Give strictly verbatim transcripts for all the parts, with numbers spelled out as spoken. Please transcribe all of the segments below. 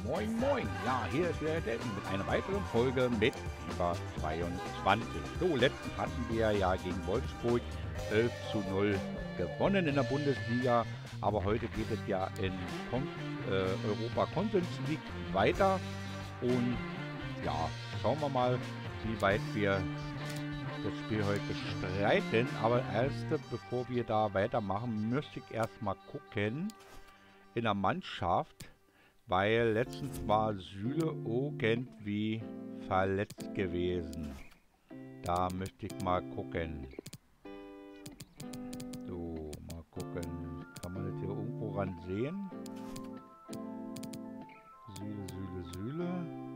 Moin Moin, ja, hier ist der Delton mit einer weiteren Folge mit FIFA zweiundzwanzig. So, letztens hatten wir ja gegen Wolfsburg elf zu null gewonnen in der Bundesliga, aber heute geht es ja in Kon äh, Europa Conference League weiter und ja, schauen wir mal, wie weit wir das Spiel heute bestreiten. Aber erst, bevor wir da weitermachen, müsste ich erstmal gucken in der Mannschaft, weil letztens war Süle irgendwie verletzt gewesen. Da müsste ich mal gucken. So, mal gucken. Kann man das hier irgendwo ran sehen? Süle, Süle, Süle.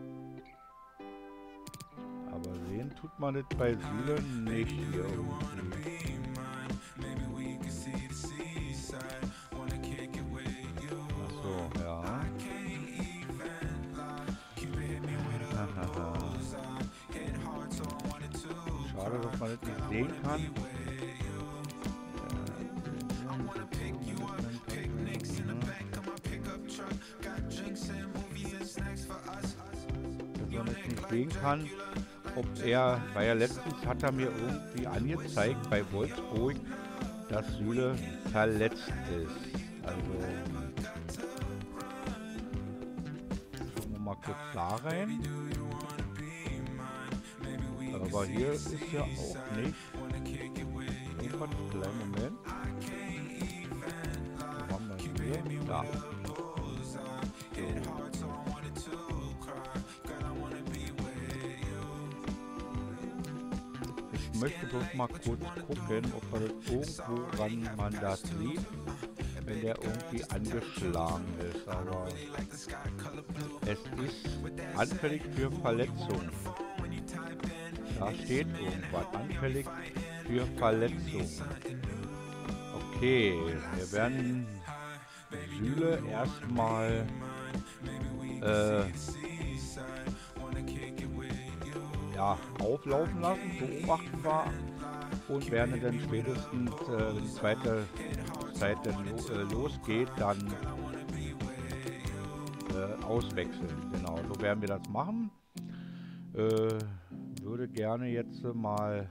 Aber sehen tut man das bei Süle nicht hier irgendwie. Achso, ja. Schade, dass man das nicht sehen kann. Dass man das nicht sehen kann, ob er, weil er letztens hat er mir irgendwie angezeigt bei Wolfsburg, dass Süle verletzt ist. Also schauen wir mal kurz da rein. Aber hier ist ja auch nicht. Irgendwann, kleinen Moment. Wo haben wir hier? Da. Ich möchte bloß mal kurz gucken, ob man das irgendwo ran man das sieht, wenn der irgendwie angeschlagen ist. Aber es ist anfällig für Verletzungen. Da steht irgendwas, anfällig für Verletzung. Okay, wir werden Süle erstmal äh, ja, auflaufen lassen, beobachten wir und werden dann spätestens, äh, wenn die zweite Zeit dann lo äh, losgeht, dann äh, auswechseln. Genau, so werden wir das machen. Äh, würde gerne jetzt mal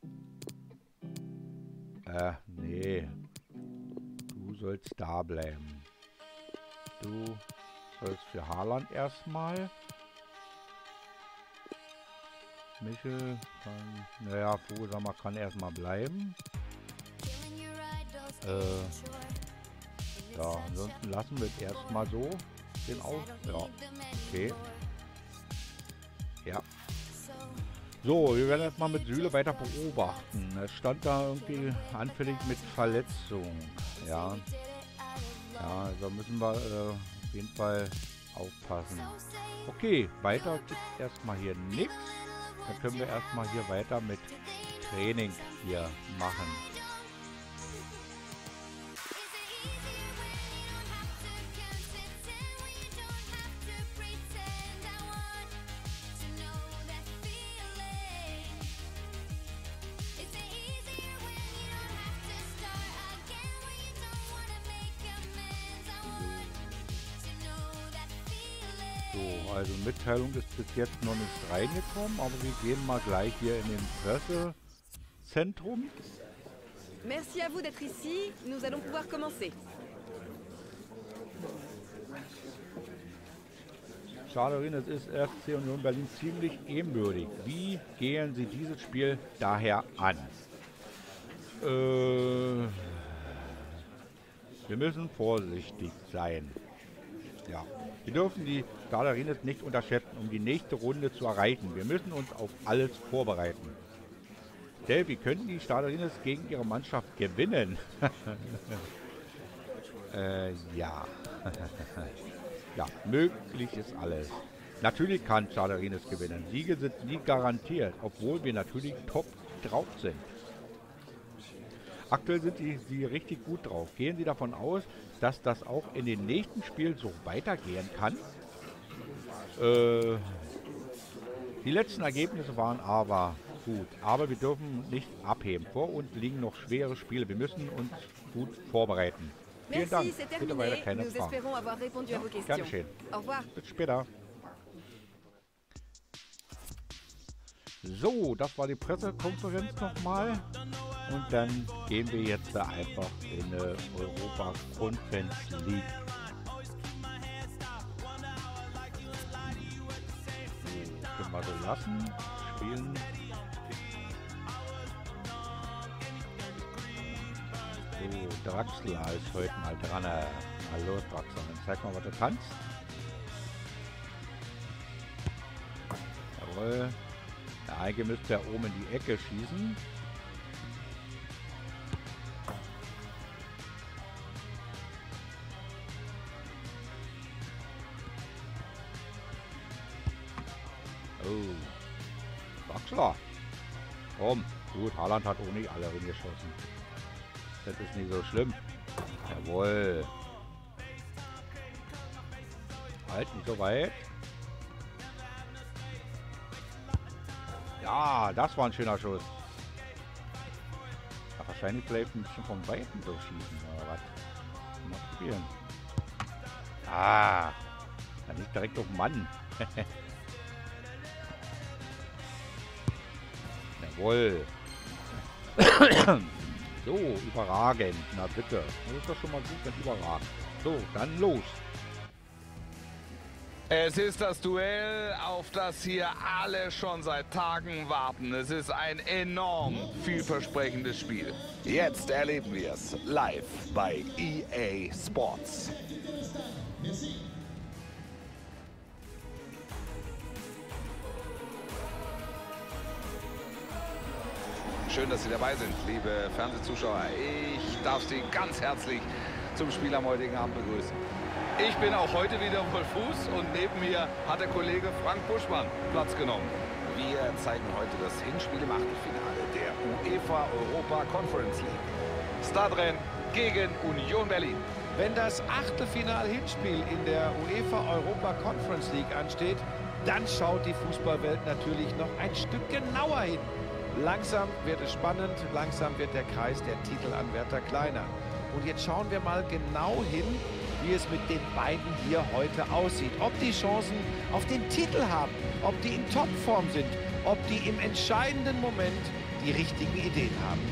äh, nee, du sollst da bleiben. Du sollst für Haaland erstmal. Michel kann, naja, Vogelsammer kann erstmal bleiben. Äh, ja, ansonsten lassen wir es erstmal so, den auf, ja, okay. Ja. So, wir werden erstmal mit Süle weiter beobachten. Es stand da irgendwie anfällig mit Verletzung. Ja. Ja, also müssen wir äh, auf jeden Fall aufpassen. Okay, weiter gibt es erstmal hier nichts. Dann können wir erstmal hier weiter mit Training hier machen. So, also Mitteilung ist bis jetzt noch nicht reingekommen, aber wir gehen mal gleich hier in den Pressezentrum. Merci à vous d'être ici. Nous allons pouvoir commencer. Schade, es ist F C Union Berlin ziemlich ebenbürtig. Wie gehen Sie dieses Spiel daher an? Äh, wir müssen vorsichtig sein. Ja, wir dürfen die Stade nicht unterschätzen, um die nächste Runde zu erreichen. Wir müssen uns auf alles vorbereiten. Denn wir können die Stade gegen ihre Mannschaft gewinnen. äh, ja. Ja, möglich ist alles. Natürlich kann Stade gewinnen. Siege sind nie garantiert, obwohl wir natürlich top drauf sind. Aktuell sind sie, sie richtig gut drauf. Gehen Sie davon aus, dass das auch in den nächsten Spielen so weitergehen kann? Äh, die letzten Ergebnisse waren aber gut, aber wir dürfen nicht abheben. Vor uns liegen noch schwere Spiele. Wir müssen uns gut vorbereiten. Vielen Dank. Merci, c'est Bitte weiter terminé. keine Nous Fragen. espérons avoir répondu à vos Gern questions. geschehen. Au revoir. Bis später. So, das war die Pressekonferenz nochmal. Und dann gehen wir jetzt da einfach in eine Europa Conference League. So, können wir so lassen. Spielen. So, Draxler ist heute mal dran. Hallo Draxler, dann zeig mal, was du kannst. Jawohl. Der Eige müsste ja oben in die Ecke schießen. Oh. Draxler. Komm. Gut, Haaland hat auch nicht alle reingeschossen. Das ist nicht so schlimm. Jawohl. Halt nicht so weit. Ja, das war ein schöner Schuss. Ja, wahrscheinlich vielleicht ein bisschen vom Weiten so schießen. Oder was? Mal probieren. Ah. Dann nicht direkt auf den Mann. Jawohl. So, überragend. Na bitte. Das ist doch schon mal gut, wenn überragend. So, dann los. Es ist das Duell, auf das hier alle schon seit Tagen warten. Es ist ein enorm vielversprechendes Spiel. Jetzt erleben wir es live bei E A Sports. Schön, dass Sie dabei sind, liebe Fernsehzuschauer. Ich darf Sie ganz herzlich zum Spiel am heutigen Abend begrüßen. Ich bin auch heute wieder voll Fuß und neben mir hat der Kollege Frank Buschmann Platz genommen. Wir zeigen heute das Hinspiel im Achtelfinale der UEFA Europa Conference League. Stade gegen Union Berlin. Wenn das Achtelfinal-Hinspiel in der UEFA Europa Conference League ansteht, dann schaut die Fußballwelt natürlich noch ein Stück genauer hin. Langsam wird es spannend, langsam wird der Kreis der Titelanwärter kleiner. Und jetzt schauen wir mal genau hin, wie es mit den beiden hier heute aussieht. Ob die Chancen auf den Titel haben, ob die in Topform sind, ob die im entscheidenden Moment die richtigen Ideen haben.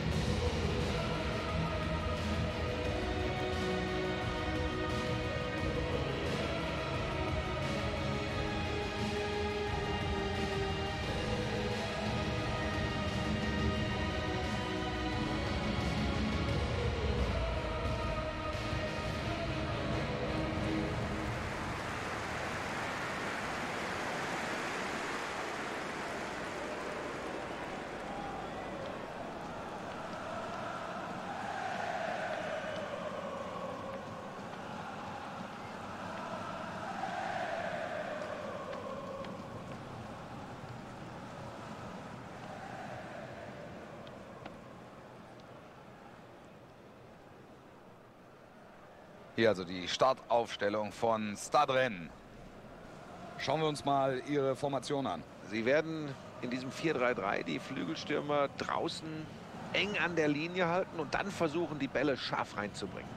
Hier also die Startaufstellung von Stade Rennes. Schauen wir uns mal ihre Formation an. Sie werden in diesem vier drei drei die Flügelstürmer draußen eng an der Linie halten und dann versuchen, die Bälle scharf reinzubringen.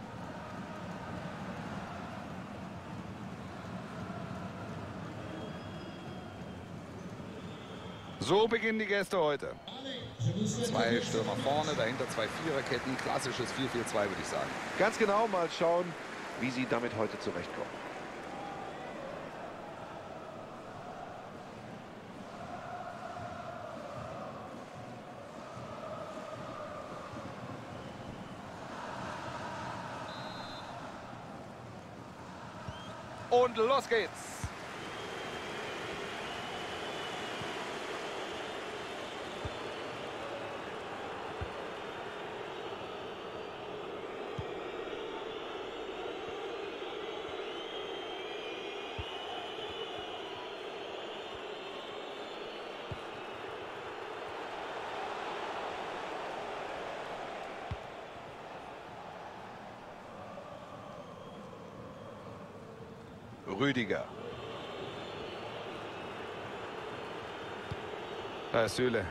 So beginnen die Gäste heute. Zwei Stürmer vorne, dahinter zwei Viererketten. Klassisches vier vier zwei, würde ich sagen. Ganz genau mal schauen, wie sie damit heute zurechtkommen. Und los geht's. Rüdiger. Da ist Süle.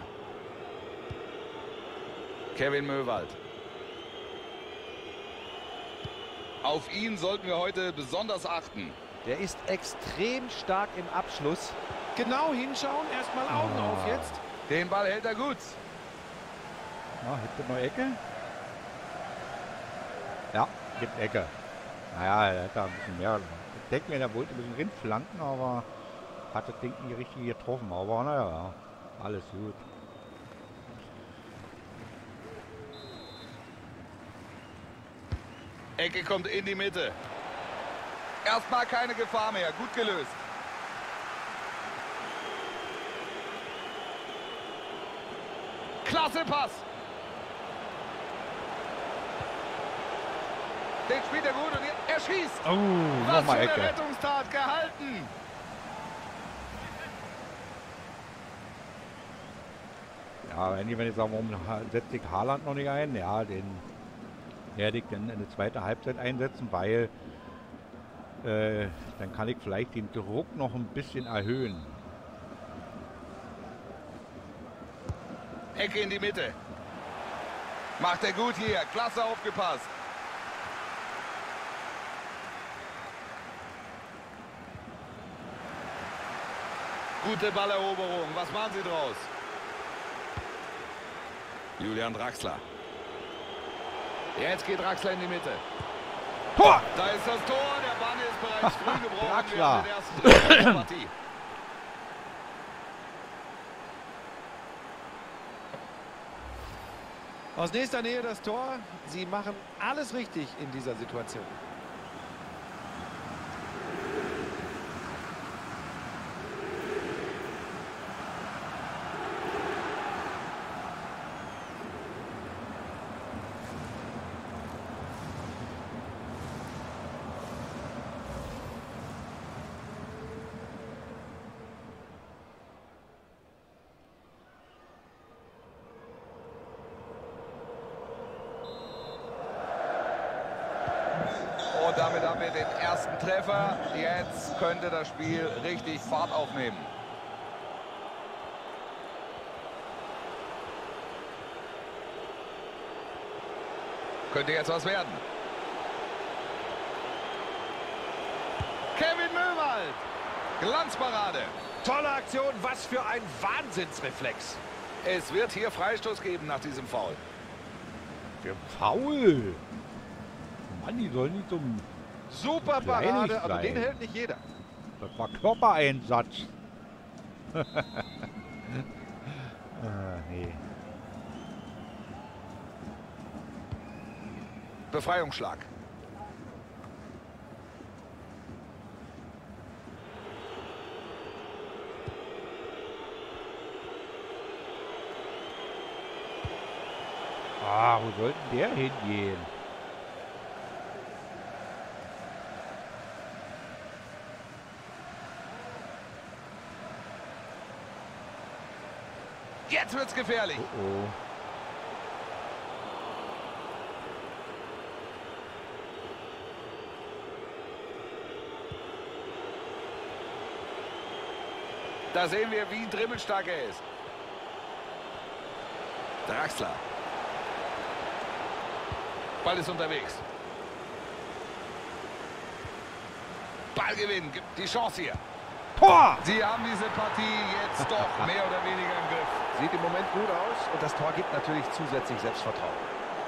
Kevin Möwald. Auf ihn sollten wir heute besonders achten. Der ist extrem stark im Abschluss. Genau hinschauen, erstmal Augen Ah. auf jetzt. Den Ball hält er gut. Ja, gibt es noch Ecke? Ja, gibt Ecke. Naja, er hat da ein bisschen mehr. Ich denke mir, der wollte ein bisschen rinflanken, aber hat das Ding nicht richtig getroffen. Aber naja, alles gut. Ecke kommt in die Mitte. Erstmal keine Gefahr mehr. Gut gelöst. Klasse Pass. Den spielt er gut und er schießt. Oh, Was für nochmal eine Ecke. Rettungstat gehalten. Ja, wenn ich, wenn ich sage, warum ha- setze ich Haaland noch nicht ein? Ja, den werde ich dann in der zweiten Halbzeit einsetzen, weil äh, dann kann ich vielleicht den Druck noch ein bisschen erhöhen. Ecke in die Mitte. Macht er gut hier. Klasse aufgepasst. Gute Balleroberung. Was machen Sie draus? Julian Draxler. Jetzt geht Draxler in die Mitte. Tor! Da ist das Tor. Der Bann ist bereits früh gebrochen. Wir Draxler. haben den ersten Treffer der Partie. Aus nächster Nähe das Tor. Sie machen alles richtig in dieser Situation. Und damit haben wir den ersten Treffer. Jetzt könnte das Spiel richtig Fahrt aufnehmen. Könnte jetzt was werden. Kevin Möwald. Glanzparade. Tolle Aktion, was für ein Wahnsinnsreflex. Es wird hier Freistoß geben nach diesem Foul. Für Foul! Mann, die sollen nicht so... Super Kleinig Parade, aber sein. den hält nicht jeder. Das war Körpereinsatz. ah, nee. Befreiungsschlag. Ah, wo sollte der hingehen? Jetzt wird's gefährlich. Oh, oh. Da sehen wir, wie dribbelstark er ist. Draxler. Ball ist unterwegs. Ballgewinn, gibt die Chance hier. Tor! Sie haben diese Partie jetzt doch mehr oder weniger im Griff. Sieht im Moment gut aus und das Tor gibt natürlich zusätzlich Selbstvertrauen.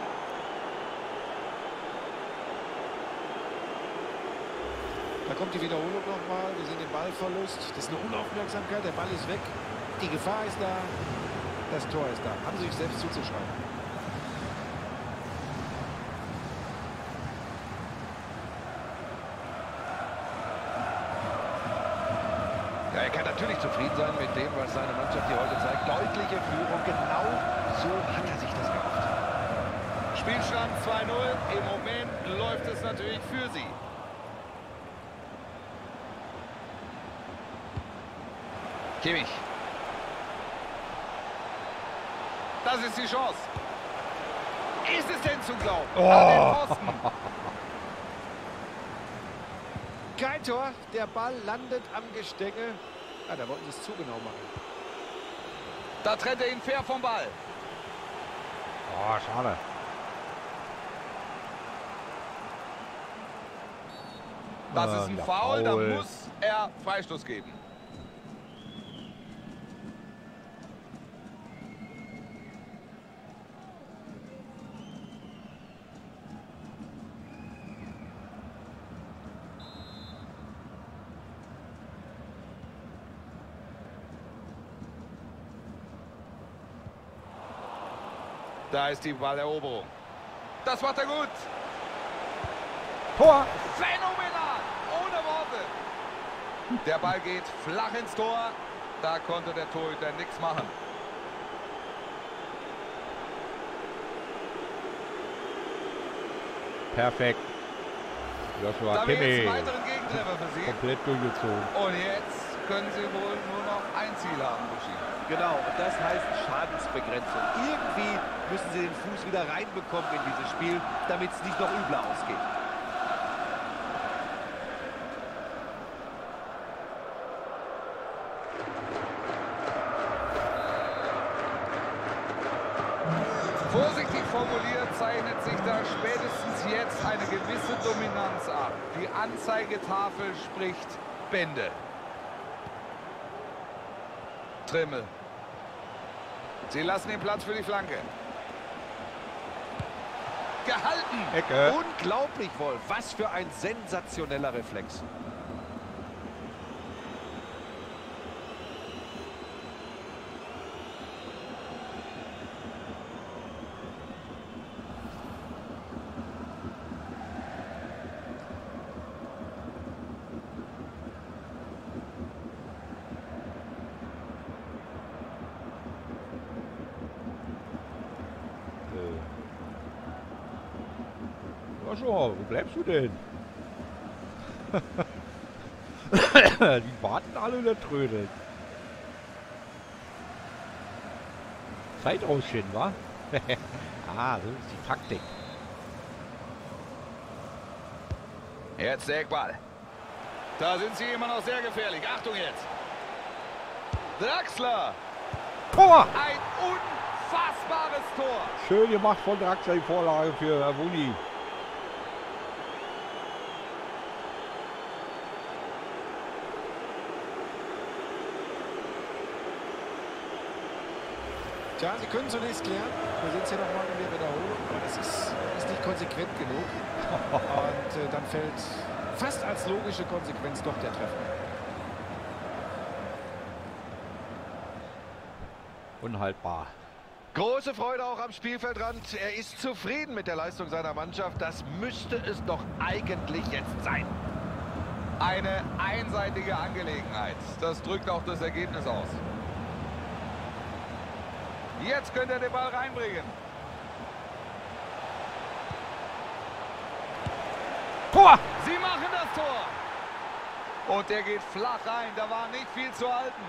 Da kommt die Wiederholung nochmal. Wir sehen den Ballverlust. Das ist eine Unaufmerksamkeit. Der Ball ist weg. Die Gefahr ist da. Das Tor ist da. Haben Sie sich selbst zuzuschreiben. Ja, er kann natürlich zufrieden sein mit dem, was seine Mannschaft hier heute zeigt. Deutliche Führung. Genau so hat er sich das erhofft. Spielstand zwei null. Im Moment läuft es natürlich für sie. Kimmich. Das ist die Chance. Ist es denn zu glauben? Oh. An den Pfosten. Kein Tor. Der Ball landet am Gestänge. Ah, da wollten sie es zu genau machen. Da trennt er ihn fair vom Ball. Oh, schade. Das Ah, ist ein ja, Foul, da Foul. muss er Freistoß geben. Da ist die Balleroberung. Das macht er gut. Tor! Phänomenal! Ohne Worte. Der Ball geht flach ins Tor. Da konnte der Torhüter nichts machen. Perfekt. Joshua Da wäre jetzt Kimmich. einen weiteren Gegentreffer für Sie. Komplett durchgezogen. Und jetzt können Sie wohl nur noch ein Ziel haben, Buschi. Genau, und das heißt Schadensbegrenzung. Irgendwie müssen sie den Fuß wieder reinbekommen in dieses Spiel, damit es nicht noch übler ausgeht. Vorsichtig formuliert zeichnet sich da spätestens jetzt eine gewisse Dominanz ab. Die Anzeigetafel spricht Bände. Trimmel. Sie lassen den Platz für die Flanke. Gehalten. Ecke. Unglaublich, Wolf. Was für ein sensationeller Reflex. Joshua, wo bleibst du denn? Die warten alle in der Trödel. Zeit ausschinden, wa? Ah, das ist die Taktik. Jetzt der Eckball. Da sind sie immer noch sehr gefährlich. Achtung jetzt. Draxler. Tor! Ein unfassbares Tor. Schön gemacht von Draxler, die Vorlage für Avuni. Ja, Sie können zunächst klären. Wir sehen es ja nochmal in der Wiederholung, aber das ist, ist nicht konsequent genug. Und äh, dann fällt fast als logische Konsequenz doch der Treffer. Unhaltbar. Große Freude auch am Spielfeldrand. Er ist zufrieden mit der Leistung seiner Mannschaft. Das müsste es doch eigentlich jetzt sein. Eine einseitige Angelegenheit. Das drückt auch das Ergebnis aus. Jetzt könnt ihr den Ball reinbringen. Tor! Sie machen das Tor. Und der geht flach rein. Da war nicht viel zu halten.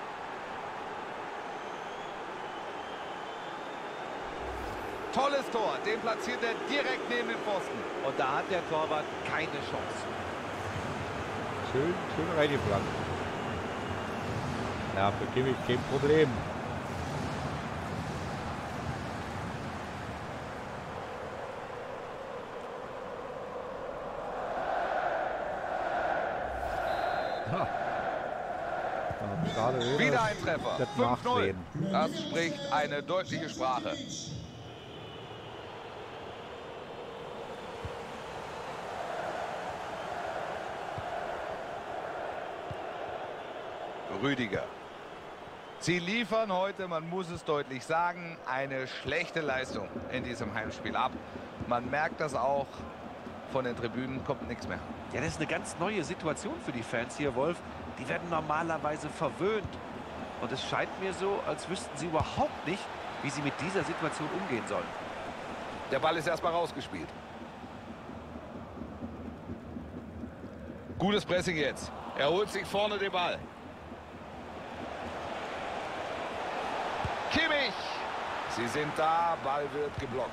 Tolles Tor. Den platziert er direkt neben den Pfosten. Und da hat der Torwart keine Chance. Schön, schön reingepflanzt. Ja, für Kimmich kein Problem. Ha. Ja, schade, wäre Wieder das- ein Treffer. das fünf null. Nachsehen. Das spricht eine deutliche Sprache. Rüdiger. Sie liefern heute, man muss es deutlich sagen, eine schlechte Leistung in diesem Heimspiel ab. Man merkt das auch, von den Tribünen kommt nichts mehr. Ja, das ist eine ganz neue Situation für die Fans hier, Wolf. Die werden normalerweise verwöhnt. Und es scheint mir so, als wüssten sie überhaupt nicht, wie sie mit dieser Situation umgehen sollen. Der Ball ist erstmal rausgespielt. Gutes Pressing jetzt. Er holt sich vorne den Ball. Kimmich. Sie sind da, Ball wird geblockt.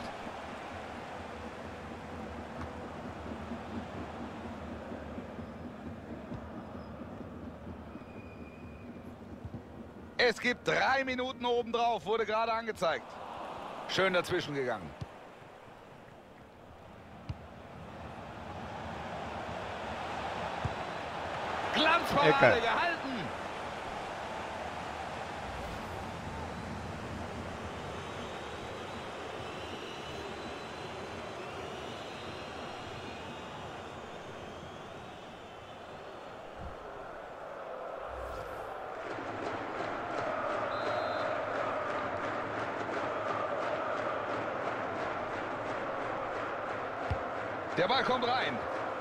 Es gibt drei Minuten obendrauf, wurde gerade angezeigt. Schön dazwischen gegangen. Glanzparade Ecke. gehalten. Der Ball kommt rein.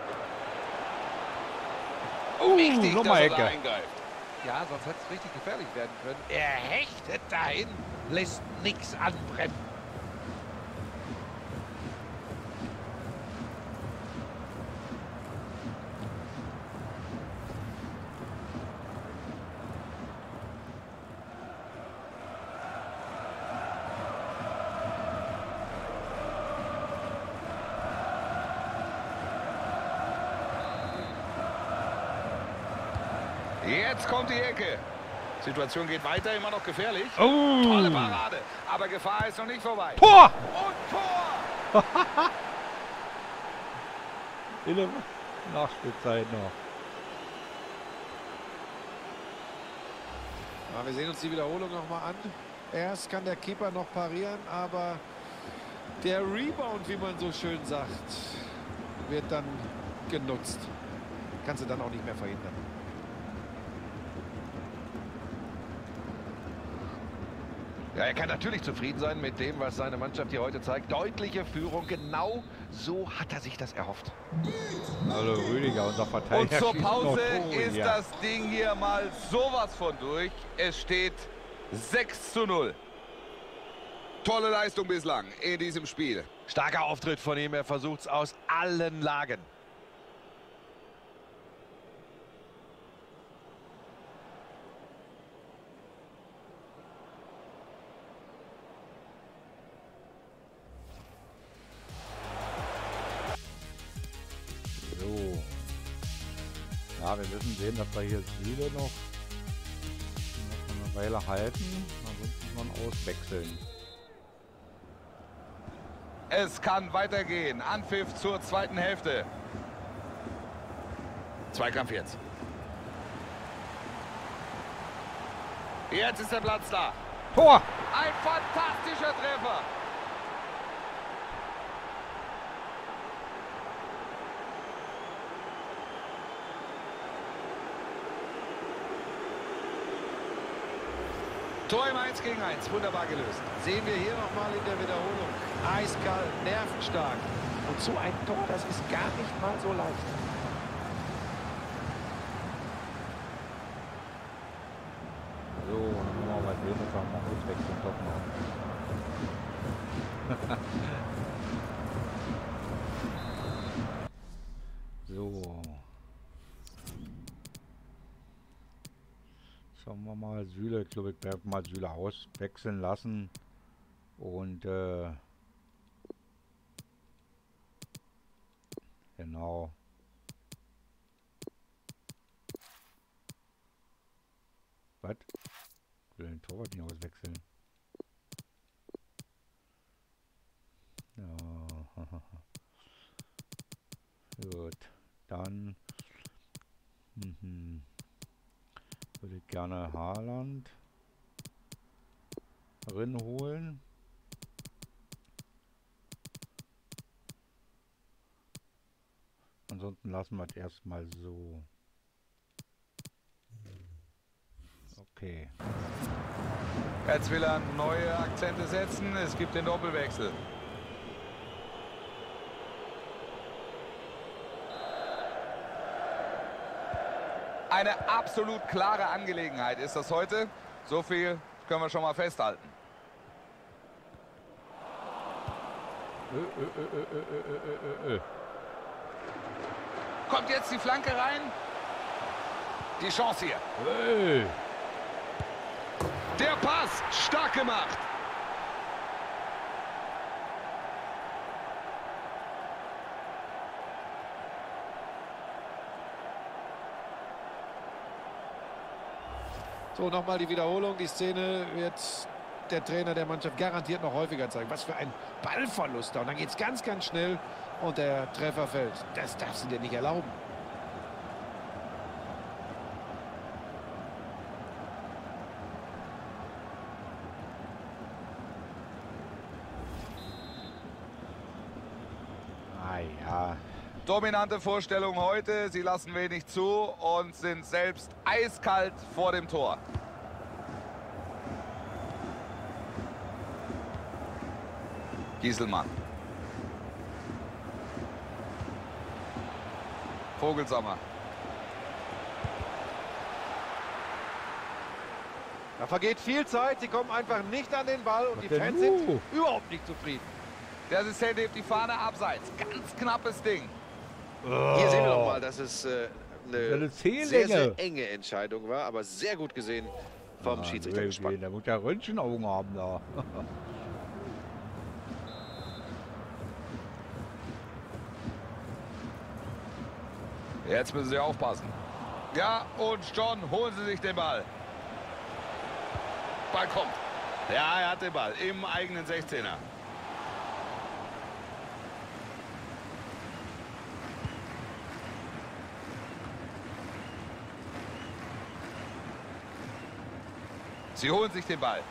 Uh, Wichtig, dass nochmal er da Ecke. eingreift. Ja, sonst hätte es richtig gefährlich werden können. Er hechtet dahin, lässt nichts anbrennen. Jetzt kommt die Ecke. Situation geht weiter, immer noch gefährlich. Oh. Tolle Parade, aber Gefahr ist noch nicht vorbei. Tor! Und Tor! In der Nachspielzeit noch. Ja, wir sehen uns die Wiederholung noch mal an. Erst kann der Keeper noch parieren, aber der Rebound, wie man so schön sagt, wird dann genutzt. Kannst du dann auch nicht mehr verhindern. Ja, er kann natürlich zufrieden sein mit dem, was seine Mannschaft hier heute zeigt. Deutliche Führung, genau so hat er sich das erhofft. Hallo Rüdiger, unser Und Verteidiger. zur schießt noch Pause Tore ist hier. das Ding hier mal sowas von durch. Es steht sechs zu null. Tolle Leistung bislang in diesem Spiel. Starker Auftritt von ihm, er versucht es aus allen Lagen. So. Ja, wir müssen sehen, dass wir hier Süle noch, noch eine Weile halten. Ansonsten muss man auswechseln. Es kann weitergehen. Anpfiff zur zweiten Hälfte. Zweikampf jetzt. Jetzt ist der Platz da. Tor! Ein fantastischer Treffer. Tor im eins gegen eins. Wunderbar gelöst. Sehen wir hier nochmal in der Wiederholung. Eiskalt, nervenstark. Und so ein Tor, das ist gar nicht mal so leicht. So, dann wollen wir mal sehen, dass wir mal auswechseln doch noch. So. Schauen wir mal, Süle, ich glaube, ich werde mal Süle auswechseln lassen. Und äh, genau. Was? Ich will den Torwart nicht auswechseln. Ja. Gut. Dann mhm. würde ich gerne Haaland drin holen. Ansonsten lassen wir es erstmal so. Okay. Jetzt will er neue Akzente setzen. Es gibt den Doppelwechsel. Eine absolut klare Angelegenheit ist das heute. So viel können wir schon mal festhalten. Ö, ö, ö, ö, ö, ö, ö, ö. Kommt jetzt die Flanke rein. Die Chance hier. Ö. Der Pass, stark gemacht. So, nochmal die Wiederholung. Die Szene wird der Trainer der Mannschaft garantiert noch häufiger zeigen. Was für ein Ballverlust da. Und dann geht es ganz, ganz schnell und der Treffer fällt. Das darfst du dir nicht erlauben. Dominante Vorstellung heute. Sie lassen wenig zu und sind selbst eiskalt vor dem Tor. Gieselmann. Vogelsammer. Da vergeht viel Zeit, sie kommen einfach nicht an den Ball und Was die denn Fans nu? sind überhaupt nicht zufrieden. Der Assistent hebt die Fahne abseits. Ganz knappes Ding. Hier sehen wir noch mal, dass es äh, eine, Eine Zähllänge. sehr, sehr enge Entscheidung war, aber sehr gut gesehen vom Ah, Schiedsrichter gespannt. Der muss ja Röntgenaugen haben da. Jetzt müssen Sie aufpassen. Ja, und schon holen Sie sich den Ball. Ball kommt. Ja, er hat den Ball im eigenen sechzehner. Sie holen sich den Ball.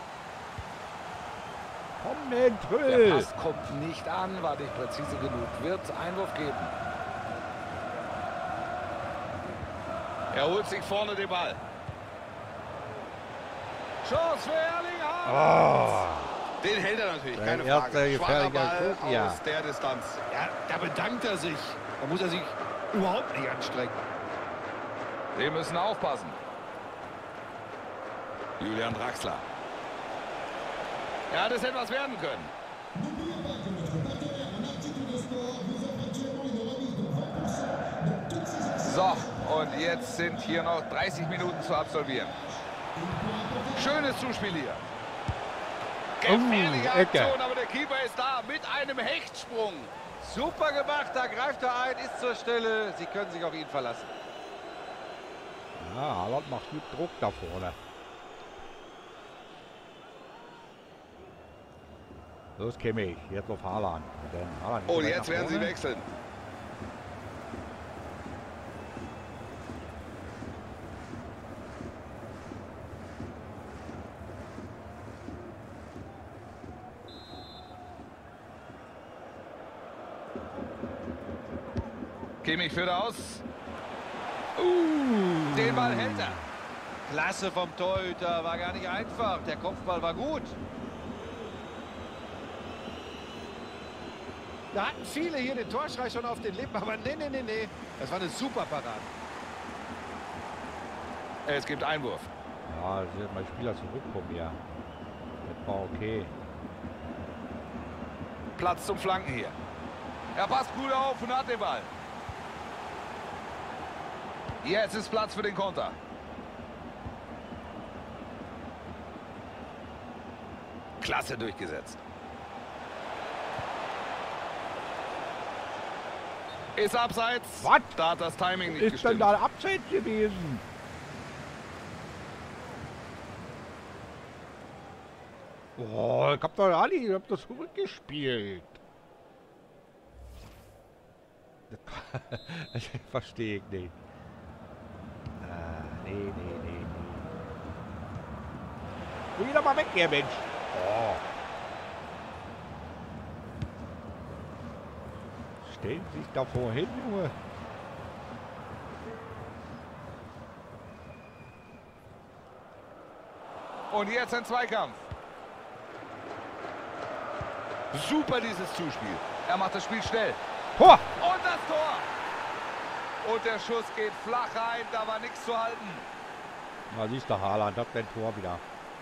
Moment, Der Höll. Pass kommt nicht an, war nicht präzise genug. Wird Einwurf geben. Er holt sich vorne den Ball. Chance für Erling Haaland. Den hält er natürlich, Sein keine erster Frage. Schwacher gefährlicher Ball Schuss, ja. aus der Distanz. Ja, da bedankt er sich. Da muss er sich überhaupt nicht anstrengen. Wir müssen aufpassen. Julian Draxler. Ja, das hätte was werden können. So, und jetzt sind hier noch dreißig Minuten zu absolvieren. Schönes Zuspiel hier. Gefährliche Oh, Ecke. Aktion, aber der Keeper ist da mit einem Hechtsprung. Super gemacht, da greift er ein, ist zur Stelle. Sie können sich auf ihn verlassen. Ja, Haaland macht gut Druck da vorne. Los, Kimmich, jetzt auf Haaland. Denn Haaland Oh, geht jetzt nach werden sie vorne. wechseln. Kimmich führt aus. Uh, den Ball hält er. Klasse vom Torhüter, war gar nicht einfach. Der Kopfball war gut. Da hatten viele hier den Torschrei schon auf den Lippen, aber nee, nee, nee, nee. Das war eine super Parade. Es gibt Einwurf. Ja, das wird mein Spieler zurückkommen, ja. Das war okay. Platz zum Flanken hier. Er passt gut auf und hat den Ball. Jetzt ist Platz für den Konter. Klasse durchgesetzt. Ist abseits. Was? Da hat das Timing nicht Ist denn gestimmt. da abseits gewesen? Oh, ich hab doch gar nicht, ich hab das zurückgespielt. Das verstehe ich nicht. Ah, nee, nee, nee, nee. Geh doch mal weg hier, Mensch. Oh. Stellen sich davor hin, Junge. Und jetzt ein Zweikampf. Super dieses Zuspiel. Er macht das Spiel schnell. Tor! Und das Tor. Und der Schuss geht flach rein. Da war nichts zu halten. Na, siehst du, Haaland hat dein Tor wieder.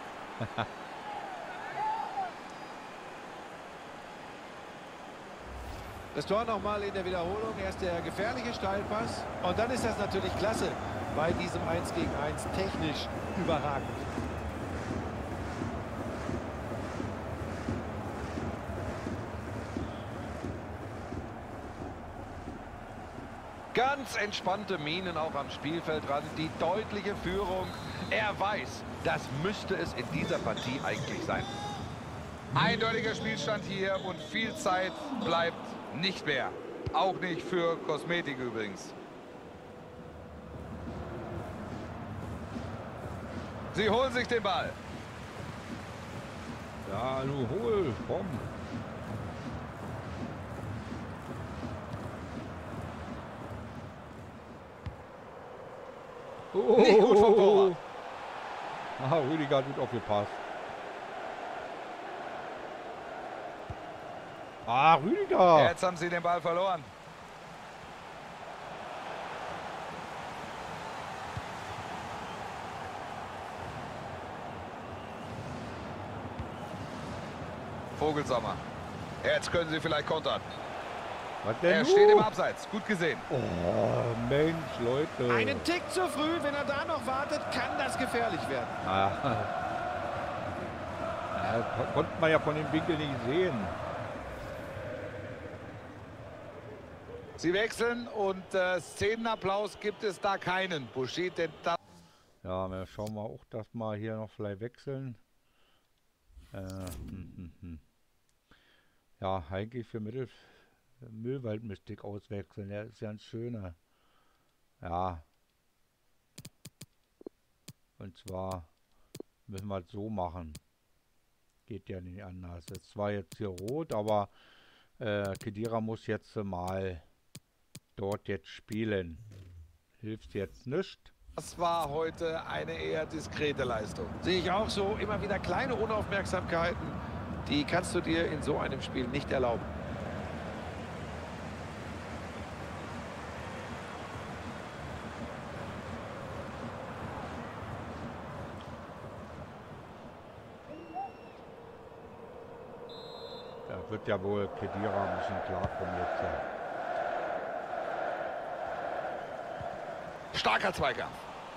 Das Tor nochmal in der Wiederholung. Erst der gefährliche Steilpass. Und dann ist das natürlich klasse. Bei diesem eins gegen eins technisch überragend. Ganz entspannte Minen auch am Spielfeldrand. Die deutliche Führung. Er weiß, das müsste es in dieser Partie eigentlich sein. Eindeutiger Spielstand hier und viel Zeit bleibt nicht mehr. Auch nicht für Kosmetik übrigens. Sie holen sich den Ball. Ja, du hol, komm. Oh, Nicht gut vom Torwart. Ah, Rüdiger hat gut aufgepasst. Ah, Rüdiger. Jetzt haben sie den Ball verloren. Vogelsommer. Jetzt können sie vielleicht kontern. Was denn Er nun? steht im Abseits. Gut gesehen. Oh, Mensch, Leute. Einen Tick zu früh, wenn er da noch wartet, kann das gefährlich werden. Ah. Ja, kon- konnte man ja von dem Winkel nicht sehen. Sie wechseln und äh, Szenenapplaus gibt es da keinen. Buschid, denn da Ja, wir schauen mal auch, dass wir hier noch vielleicht wechseln. Äh, hm, hm, hm. Ja, eigentlich für Mittel Müllwald-Mystik auswechseln. Der ist ja ein schöner. Ja. Und zwar müssen wir es so machen. Geht ja nicht anders. Es ist zwar jetzt hier rot, aber äh, Khedira muss jetzt mal dort jetzt spielen. Hilft jetzt nicht. das war heute eine eher diskrete Leistung. Sehe ich auch so. Immer wieder kleine Unaufmerksamkeiten. Die kannst du dir in so einem Spiel nicht erlauben. Da wird ja wohl Khedira ein bisschen klarkommen jetzt. Ja. Starker Zweikampf.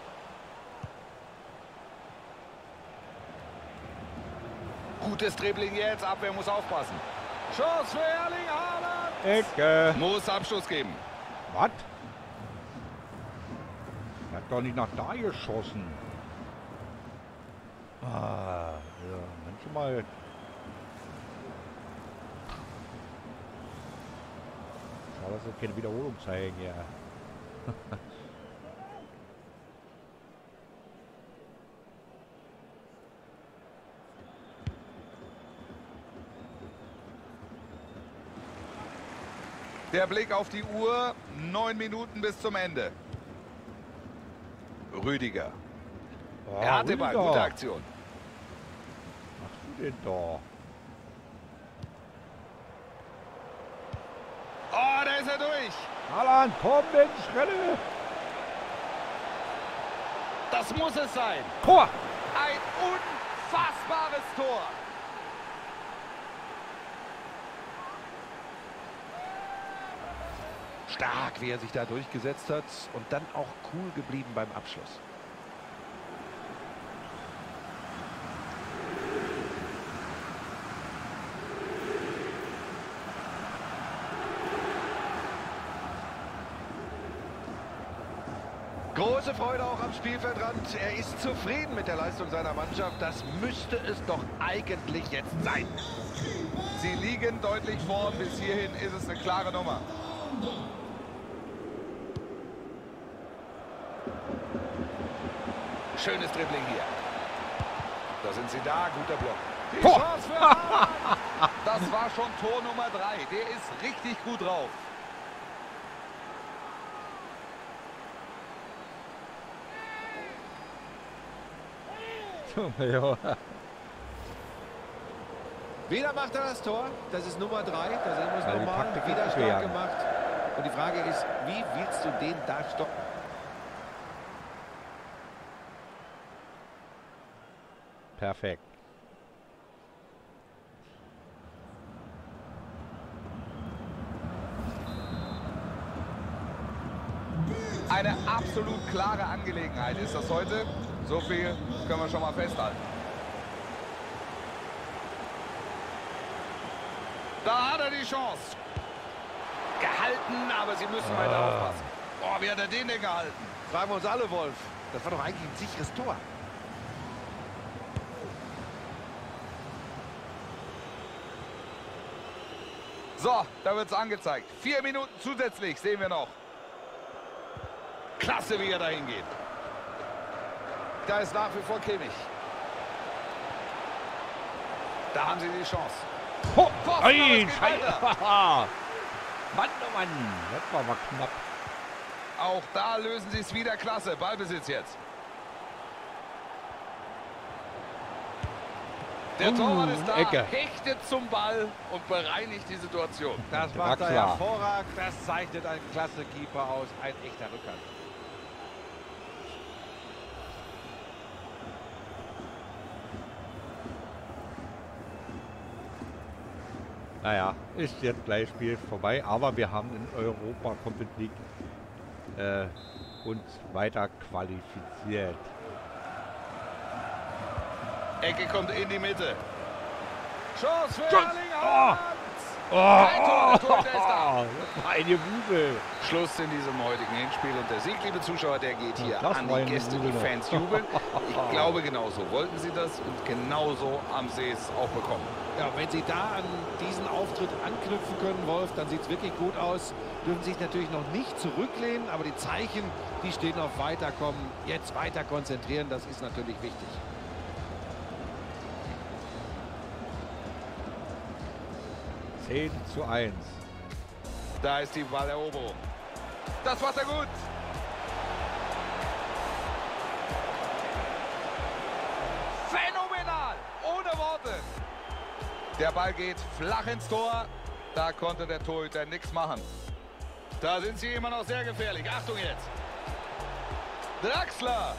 Gutes Dribbling jetzt. Abwehr muss aufpassen. Chance für Erling Haaland. Ecke. Muss Abschluss geben. Was? Er hat doch nicht nach da geschossen. Ah, ja, manchmal. Schade, dass wir keine Wiederholung zeigen, ja. Der Blick auf die Uhr. Neun Minuten bis zum Ende. Rüdiger. Oh, Er hat den Ball. Rüdiger. Gute Aktion. Was machst du denn da? Oh, da ist er durch. Haaland, komm, Mensch, renne! Das muss es sein. Tor! Ein unfassbares Tor. Stark, wie er sich da durchgesetzt hat und dann auch cool geblieben beim Abschluss. Große Freude auch am Spielfeldrand. Er ist zufrieden mit der Leistung seiner Mannschaft. Das müsste es doch eigentlich jetzt sein. Sie liegen deutlich vor. Bis hierhin ist es eine klare Nummer. Schönes Dribbling hier. Da sind sie da. Guter Block. Die Tor! Chance für Haaland. Das war schon Tor Nummer drei. Der ist richtig gut drauf. Ja. Wieder macht er das Tor. Das ist Nummer drei. Da sehen wir es Ja, die nochmal. Taktik Wieder ist stark schwer. gemacht. Und die Frage ist, wie willst du den da stoppen? Perfekt. Eine absolut klare Angelegenheit ist das heute. So viel können wir schon mal festhalten. Da hat er die Chance. Gehalten, aber sie müssen Ah. weiter aufpassen. Boah, wie hat er den denn gehalten? Fragen wir uns alle, Wolf. Das war doch eigentlich ein sicheres Tor. So, da wird es angezeigt. Vier Minuten zusätzlich sehen wir noch. Klasse, wie er dahin geht. Da ist nach wie vor Kimmich. Da haben sie die Chance. Oh, Pfosten, aber es ein geht Scheiße. weiter. Mann, oh Mann. Das war mal knapp. Auch da lösen sie es wieder klasse. Ballbesitz jetzt. Der Uh, Torwart ist da, Ecke. hechtet zum Ball und bereinigt die Situation. Das macht er Draxler. hervorragend. Das zeichnet ein klasse Keeper aus. Ein echter Rückhalt. Naja, ist jetzt gleich Spiel vorbei, aber wir haben in Europa Conference League äh, uns weiter qualifiziert. Ecke kommt in die Mitte. Chance für Schuss. Erling Oh. Haaland. Oh, Kein Tor, der Torhüter ist da. das war eine Wusel. Schluss in diesem heutigen Hinspiel und der Sieg, liebe Zuschauer, der geht hier Das an war die eine Gäste, die Wusel. Fans jubeln. Ich glaube, genauso wollten sie das und genauso haben sie es auch bekommen. Ja, wenn Sie da an diesen Auftritt anknüpfen können, Wolf, dann sieht es wirklich gut aus. Dürfen sich natürlich noch nicht zurücklehnen, aber die Zeichen, die stehen auf Weiterkommen. Jetzt weiter konzentrieren, das ist natürlich wichtig. zehn zu eins. Da ist die Balleroberung. Das macht er gut. Phänomenal. Ohne Worte. Der Ball geht flach ins Tor. Da konnte der Torhüter nichts machen. Da sind sie immer noch sehr gefährlich. Achtung jetzt. Draxler.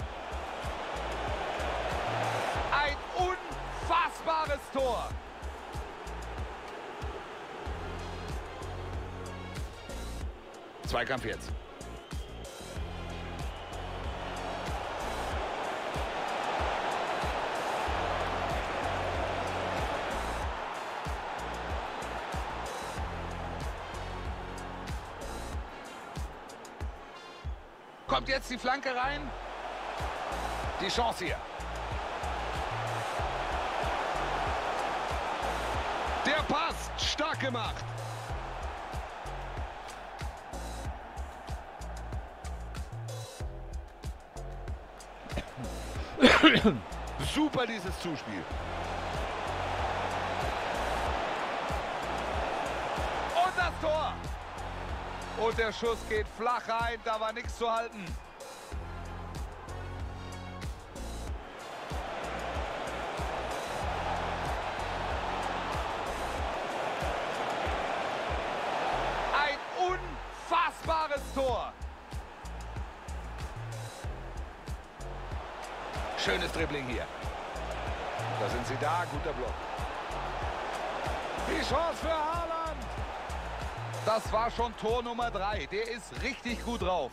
Ein unfassbares Tor. Zweikampf jetzt. Kommt jetzt die Flanke rein. Die Chance hier. Der Pass, stark gemacht. Super dieses Zuspiel. Und das Tor. Und der Schuss geht flach rein, da war nichts zu halten. Ein unfassbares Tor. Schönes Dribbling hier. Da sind sie da, guter Block. Die Chance für Haaland. Das war schon Tor Nummer drei. Der ist richtig gut drauf.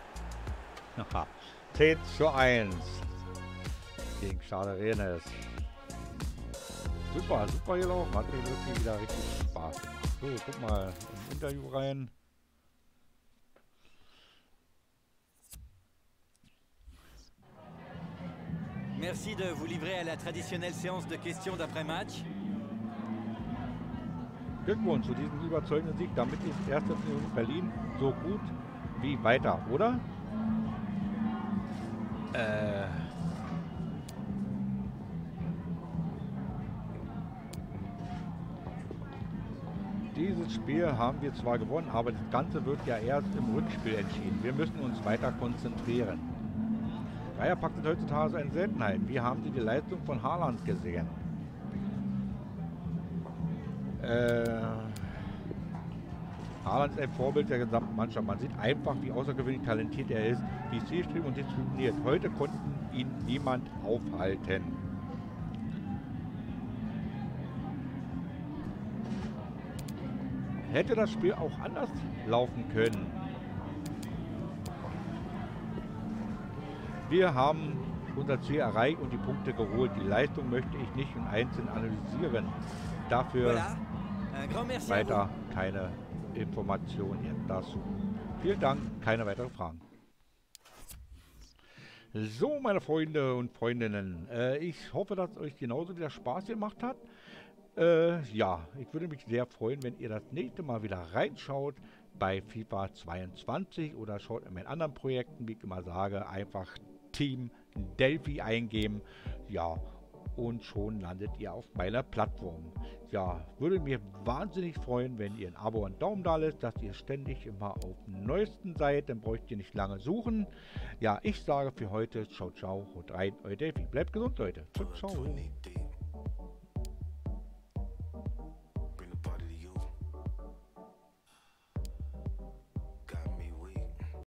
zehn zu eins gegen Stade Rennes. Super, super gelaufen. Hat mir wirklich wieder richtig Spaß gemacht. So, guck mal im Interview rein. Merci de vous livrer à la traditionnelle séance de questions d'après-match. Glückwunsch zu diesem überzeugenden Sieg. Damit ist erste in Berlin so gut wie weiter, oder? Äh. Dieses Spiel haben wir zwar gewonnen, aber das Ganze wird ja erst im Rückspiel entschieden. Wir müssen uns weiter konzentrieren. Dreierpack sind heutzutage eine Seltenheit. Wie haben Sie die Leistung von Haaland gesehen? Äh, Haaland ist ein Vorbild der gesamten Mannschaft. Man sieht einfach, wie außergewöhnlich talentiert er ist, wie zielstrebig und diszipliniert. Heute konnten ihn niemand aufhalten. Hätte das Spiel auch anders laufen können. Wir haben unser Ziel erreicht und die Punkte geholt. Die Leistung möchte ich nicht im Einzelnen analysieren. Dafür Voilà. Un grand merci à weiter keine Informationen jetzt dazu. Vielen Dank, keine weiteren Fragen. So, meine Freunde und Freundinnen, äh, ich hoffe, dass es euch genauso wieder Spaß gemacht hat. Äh, ja, ich würde mich sehr freuen, wenn ihr das nächste Mal wieder reinschaut bei FIFA zweiundzwanzig oder schaut in meinen anderen Projekten, wie ich immer sage, einfach Team Delphi eingeben. Ja, und schon landet ihr auf meiner Plattform. Ja, würde mich wahnsinnig freuen, wenn ihr ein Abo und einen Daumen da lässt, dass ihr ständig immer auf dem Neuesten seid, dann bräucht ihr nicht lange suchen. Ja, ich sage für heute ciao, ciao, haut rein, euer Delphi. Bleibt gesund, Leute. Ciao, ciao.